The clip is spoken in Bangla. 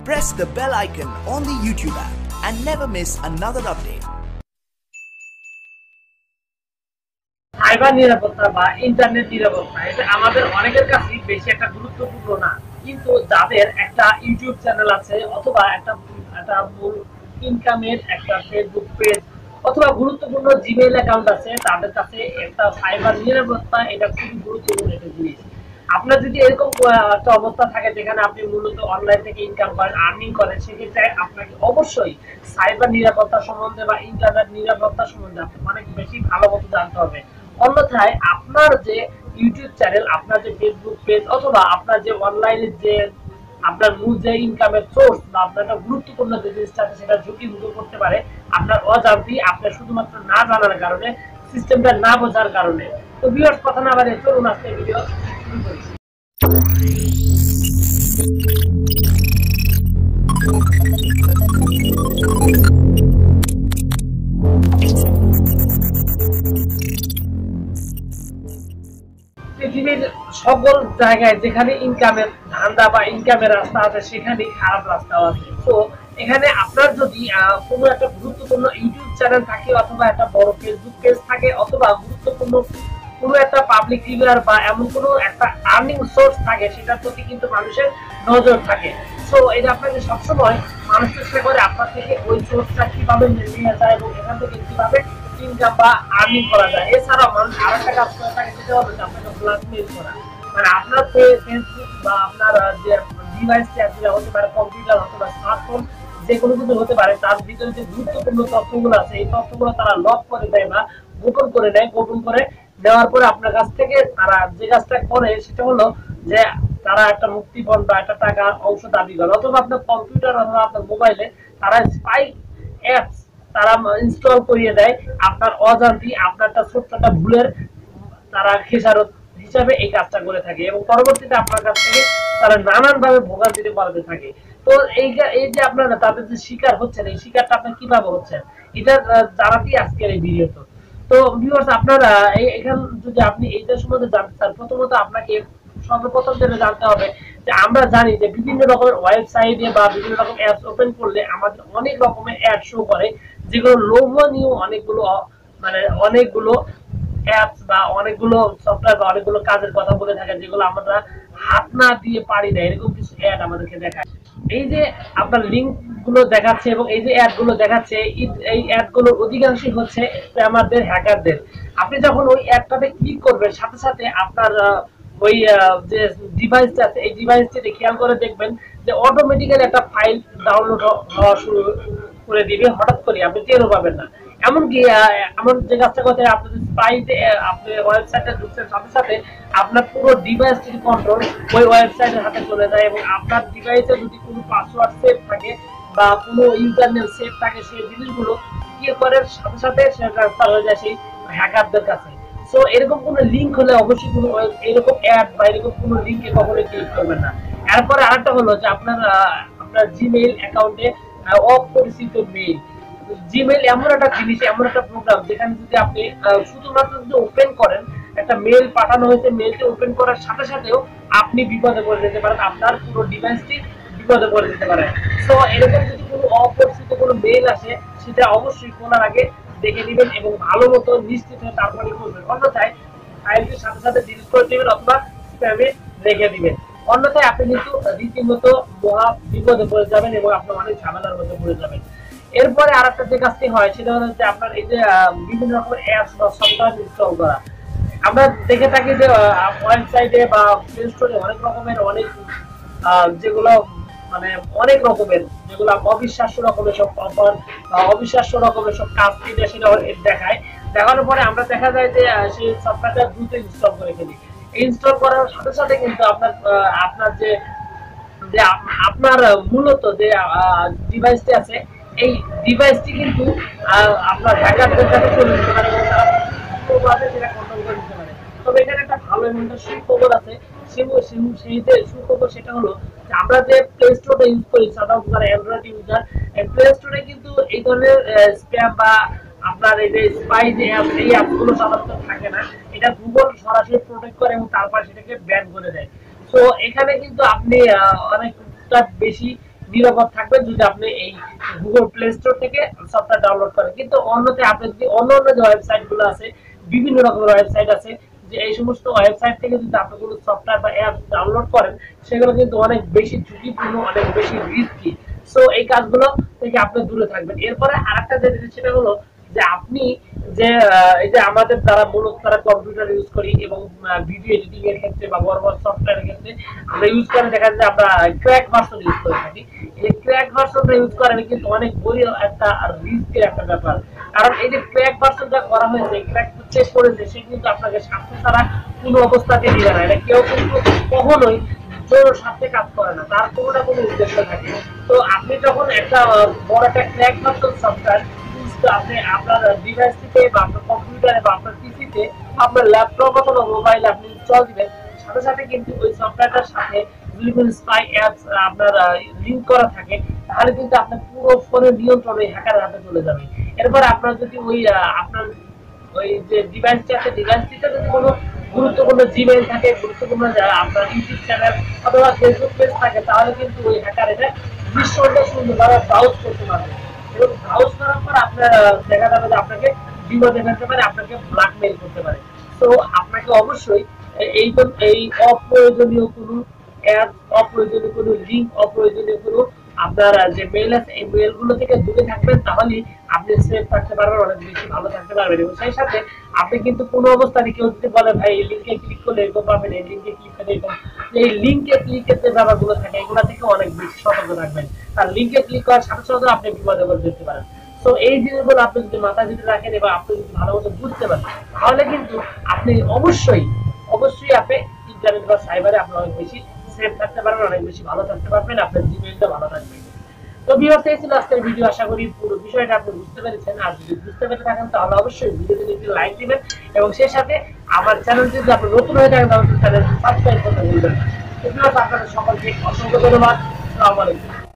press the bell icon on the YouTube app and never miss another update. Cyber নিরাপত্তা বা ইন্টারনেট নিরাপত্তা এটা আমাদের অনেকের কাছে বেশি একটা গুরুত্বপূর্ণ না, কিন্তু যাদের একটা ইউটিউব চ্যানেল আছে অথবা একটা মূল ইনকামের একটা ফেসবুক পেজ অথবা গুরুত্বপূর্ণ জিমেইল অ্যাকাউন্ট আছে, তাদের কাছে একটা সাইবার নিরাপত্তা এটা খুবই গুরুত্বপূর্ণ একটা জিনিস। আপনার যদি এরকম একটা অবস্থা থাকে যেখানে আপনি মূলত অনলাইন থেকে ইনকাম করেন, আর্নিং করেন, সেক্ষেত্রে আপনাকে অবশ্যই সাইবার নিরাপত্তা সম্বন্ধে বা ইন্টারনেট নিরাপত্তা সম্বন্ধে আপনাকে অনেক বেশি ভালো মতো জানতে হবে। অন্যথায় আপনার যে ইউটিউব চ্যানেল, আপনার যে ফেসবুক পেজ অথবা আপনার যে অনলাইনে যে আপনার মূল যে ইনকামের সোর্স বা আপনার একটা গুরুত্বপূর্ণ যে জিনিসটা আছে সেটা ঝুঁকি মুখে করতে পারে আপনার অজান্তেই, আপনার শুধুমাত্র না জানার কারণে, সিস্টেমটা না বোঝার কারণে। তো ভিউয়ার্স, কথা না বাড়িয়ে চলুন আজকে ভিডিও শুরু করি। পৃথিবীর সকল জায়গায় যেখানে ইনকামের ধান্দা বা ইনকামের রাস্তা আছে সেখানেই খারাপ রাস্তাও আছে। তো এখানে আপনার যদি কোনো একটা গুরুত্বপূর্ণ ইউটিউব চ্যানেল থাকে অথবা একটা বড় ফেসবুক পেজ থাকে অথবা গুরুত্বপূর্ণ কোনো একটা পাবলিক ফিগার বা এমন কোনো একটা আর্নিং সোর্স থাকে, সেটার প্রতি কিন্তু মানুষের নজর থাকে। সো এটা আপনাকে সবসময় মানুষ চেষ্টা করে আপনার থেকে ওই সোর্সটা কিভাবে নিয়ে যায় এবং এখান থেকে কিভাবে ইনকাম বা আর্নিং করা যায়। এছাড়াও মানুষ আরো একটা কাজ করে থাকে, সেটা হলো আপনাকে ব্ল্যাকমেইল করা। মানে আপনার ফেসবুক বা আপনার যে ডিভাইসটি আছে, হতে পারে কম্পিউটার অথবা স্মার্টফোন, যে কোনো কিছু হতে পারে, তার ভিতরে যে গুরুত্বপূর্ণ তথ্যগুলো আছে এই তথ্যগুলো তারা লক করে দেয় বা গোপন করে নেয়। গোপন করে দেওয়ার পরে আপনার কাছ থেকে তারা যে কাজটা করে সেটা হলো যে তারা একটা মুক্তিপণ বা একটা টাকার অংশ দাবি করে, অথবা আপনার কম্পিউটার অথবা আপনার মোবাইলে তারা স্পাই অ্যাপস তারা ইনস্টল করিয়ে দেয় আপনার অজান্তেই। আপনারটা ছোট্ট একটা ভুলের তারা খেসারত হিসাবে এই কাজটা করে থাকে এবং পরবর্তীতে আপনার কাছ থেকে তারা নানানভাবে ভোগান্তিতে পালাতে থাকে। তো এই যে আপনারা তাদের যে শিকার হচ্ছেন, এই শিকারটা আপনার কিভাবে হচ্ছেন এটা জানাতেই আজকের এই ভিডিও। তো ভিউয়ার্স, আপনারা এখান যদি আপনি এইটার সম্বন্ধে জানতে চান, প্রথমত আপনাকে সর্বপ্রথম যেটা জানতে হবে যে আমরা জানি যে বিভিন্ন রকমের ওয়েবসাইটে বা বিভিন্ন রকম অ্যাপস ওপেন করলে আমাদের অনেক রকমের অ্যাড শো করে, যেগুলো লোভনীয় অনেকগুলো অ্যাপস বা অনেকগুলো সফটওয়্যার বা অনেকগুলো কাজের কথা বলে থাকে, যেগুলো আমরা হাত না দিয়ে পারি না, এরকম কিছু অ্যাড আমাদেরকে দেখায়। এই যে আপনার লিংক গুলো দেখাচ্ছে এবং এই যে অ্যাড গুলো দেখাচ্ছে, এই অ্যাড গুলোর অধিকাংশই হচ্ছে স্প্যামারদের, হ্যাকারদের। আপনি যখন ওই অ্যাডটাতে ক্লিক করবেন, সাথে সাথে আপনার ওই যে ডিভাইসটা আছে এই ডিভাইসটিতে খেয়াল করে দেখবেন যে অটোমেটিক্যালি একটা ফাইল ডাউনলোড হওয়া শুরু করে দিবে। হঠাৎ করে আপনি টেরও পাবেন না। এমনকি এমন যে কাজটা করতে আপনি স্পাইতে আপনি ওয়েবসাইটে ঢুকছেন, সাথে সাথে আপনার পুরো ডিভাইসটির কন্ট্রোল ওই ওয়েবসাইটের হাতে চলে যায় এবং আপনার ডিভাইসে যদি কোনো পাসওয়ার্ড সেভ থাকে বা কোনো ইউজারনেম সেভ থাকে, সেই জিনিসগুলো কি করে সাথে সাথে সেটা ট্রান্সফার হয়ে যায় সেই হ্যাকারদের কাছে। সো এরকম কোনো লিংক হলে অবশ্যই কোনো এরকম অ্যাড বা এরকম কোনো লিংকে কখনোই ক্লিক করবেন না। এরপরে আরেকটা হলো যে আপনার জিমেইল অ্যাকাউন্টে অপরিচিত মেইল। জিমেইল এমন একটা জিনিস, এমন একটা প্রোগ্রাম যেখানে যদি আপনি শুধুমাত্র যদি ওপেন করেন, একটা মেইল পাঠানো হয়েছে, মেইলটি ওপেন করার সাথে সাথেও আপনি বিপদে পড়ে যেতে পারেন, আপনার পুরো ডিভাইসটি বিপদে পড়ে যেতে পারে। সো এরকম যদি কোনো অপরিচিত কোনো মেইল আসে, সেটা অবশ্যই খোলার আগে দেখে নেবেন এবং ভালো মতো নিশ্চিত হয়ে তারপরে করবেন। অন্যথায় ফাইলটির সাথে সাথে ডিলিট করে দেবেন অথবা স্প্যামে রেখে দিবেন। অন্যথায় আপনি কিন্তু রীতিমতো মহা বিপদে পড়ে যাবেন এবং আপনি অনেক ঝামেলার মধ্যে পড়ে যাবেন। এরপরে আরেকটা যে কাজটি হয় সেটা হলো যে আপনার এই যে বিভিন্ন রকমের অ্যাপস বা সফটওয়্যার ইনস্টল করা। আমরা দেখে থাকি যে ওয়েবসাইটে বা প্লে স্টোরে অনেক রকমের যেগুলো মানে অনেক রকমের যেগুলো অবিশ্বাস্য রকমের সব অফার বা অবিশ্বাস্য রকমের সব কাজ সেটা দেখায়। দেখানোর পরে আমরা দেখা যায় যে সেই সফটওয়্যারটা দ্রুত ইনস্টল করে ফেলি। ইনস্টল করার সাথে সাথে কিন্তু আপনার যে আপনার মূলত যে ডিভাইসটি আছে এই ডিভাইসটি কিন্তু আপনার হ্যাকারদের কাছে চলে যেতে পারে এবং তারা পুরোভাবে সেটা কন্ট্রোল করে দিতে পারে। তবে এখানে একটা ভালো এবং একটা সুখবর আছে। সুখবর সেটা হলো যে আমরা যে প্লে স্টোরটা ইউজ করি, সাধারণত যারা অ্যান্ড্রয়েড ইউজার, প্লে স্টোরে কিন্তু এই ধরনের স্প্যাম বা আপনার এই যে স্পাই যে অ্যাপ, এই অ্যাপগুলো সাধারণত থাকে না। এটা গুগল সরাসরি প্রোটেক্ট করে এবং তারপর সেটাকে ব্যান করে দেয়। তো এখানে কিন্তু আপনি অনেকটা বেশি নিরাপদ থাকবেন যদি আপনি এই গুগল প্লে স্টোর থেকে সফটওয়্যার ডাউনলোড করেন। কিন্তু অন্যথায় আপনি যদি অন্য যে ওয়েবসাইটগুলো আছে, বিভিন্ন রকমের ওয়েবসাইট আছে, যে এই সমস্ত ওয়েবসাইট থেকে যদি আপনি কোনো সফটওয়্যার বা অ্যাপ ডাউনলোড করেন, সেগুলো কিন্তু অনেক বেশি ঝুঁকিপূর্ণ, অনেক বেশি রিস্কি। সো এই কাজগুলো থেকে আপনি দূরে থাকবেন। এরপরে আরেকটা যে জিনিস, সেটা হলো যে আপনি যে এই যে আমাদের দ্বারা মূলত তারা কম্পিউটার ইউজ করি এবং ভিডিও এডিটিং এর ক্ষেত্রে বা বড় বড় সফটওয়্যারের ক্ষেত্রে আমরা ইউজ করে, দেখা যায় আমরা ক্র্যাক ভার্সন ইউজ করে থাকি। এই ক্র্যাক ভার্সনটা ইউজ করেন কিন্তু অনেক বড় একটা রিস্কের একটা ব্যাপার। কারণ এই যে ক্র্যাক ভার্সনটা করা হয়েছে, ক্র্যাক চেক করেছে, সে কিন্তু আপনাকে স্বাস্থ্য ছাড়া কোনো অবস্থাতে দিবে না। এটা কেউ কিন্তু কখনোই জোর সাথে কাজ করে না, তার কোনো না কোনো উদ্দেশ্য থাকে। তো আপনি যখন একটা বড় একটা ক্র্যাক ভার্সন সফটওয়্যার আপনি আপনার ডিভাইসটিতে বা আপনার কম্পিউটারে বা আপনার পিসিতে, আপনার ল্যাপটপ অথবা মোবাইলে আপনি ইনস্টল দিবেন, সাথে সাথে কিন্তু ওই সফটওয়্যারটার সাথে যদি কোনো স্পাই অ্যাপস আপনার লিংক করা থাকে, তাহলে কিন্তু আপনার পুরো ফোনের নিয়ন্ত্রণ ওই হ্যাকারের হাতে চলে যাবে। এরপর আপনার যদি ওই আপনার ওই যে ডিভাইসটি আছে, ডিভাইসটিতে যদি কোনো গুরুত্বপূর্ণ জিমেইল থাকে, গুরুত্বপূর্ণ আপনার ইউটিউব চ্যানেল অথবা ফেসবুক পেজ থাকে, তাহলে কিন্তু ওই হ্যাকার এটা নিঃসন্দেহে সুন্দরভাবে ব্রাউজ করতে পারবে এবং ব্রাউজ করার পর আপনার দেখা যাবে যে আপনাকে বিপদে ফেলতে পারে, আপনাকে ব্ল্যাকমেইল করতে পারে। তো আপনাকে অবশ্যই এই এই অপ্রয়োজনীয় কোনো অ্যাপ, অপ্রয়োজনীয় কোনো লিঙ্ক, অপ্রয়োজনীয় কোনো আপনার যে মেইল আছে, এই মেইলগুলো থেকে দূরে থাকবেন, তাহলে আপনি সেফ থাকতে পারবেন, অনেক বেশি ভালো থাকতে পারবেন। এবং সেই সাথে আপনি কিন্তু কোনো অবস্থায় কেউ যদি বলে ভাই এই লিঙ্কে ক্লিক করলে এরকম পাবেন, এই লিঙ্কে ক্লিক করলে এরকম, এই লিঙ্কে ক্লিকের যে ব্যাপারগুলো থাকে, এগুলো থেকে অনেক বেশি সতর্ক থাকবেন। আর লিঙ্কে ক্লিক করার সাথে সাথে আপনি বিপদে পড়ে যেতে পারেন। তো এই জিনিসগুলো আপনি যদি মাথায় যদি রাখেন এবং আপনি যদি ভালো মতো বুঝতে পারেন, তাহলে কিন্তু আপনি অবশ্যই অবশ্যই আপনি ইন্টারনেট বা সাইবারে আপনি অনেক বেশি সেফ থাকতে পারবেন, অনেক বেশি ভালো থাকতে পারবেন, আপনার জিমেইলটা ভালো থাকবে। তো ভিউয়ার্স, এই ছিল আজকের ভিডিও। আশা করি পুরো বিষয়টা আপনি বুঝতে পেরেছেন। আর যদি বুঝতে পেরে থাকেন, তাহলে অবশ্যই ভিডিওতে একটি লাইক দিবেন এবং সেই সাথে আমার চ্যানেলটি যদি আপনি নতুন হয়ে থাকেন, তাহলে চ্যানেলটি সাবস্ক্রাইব করতে ভুলবেন না। তো ভিউয়ার্স, আপনাদের সকলকে অসংখ্য ধন্যবাদ। আসসালামু আলাইকুম।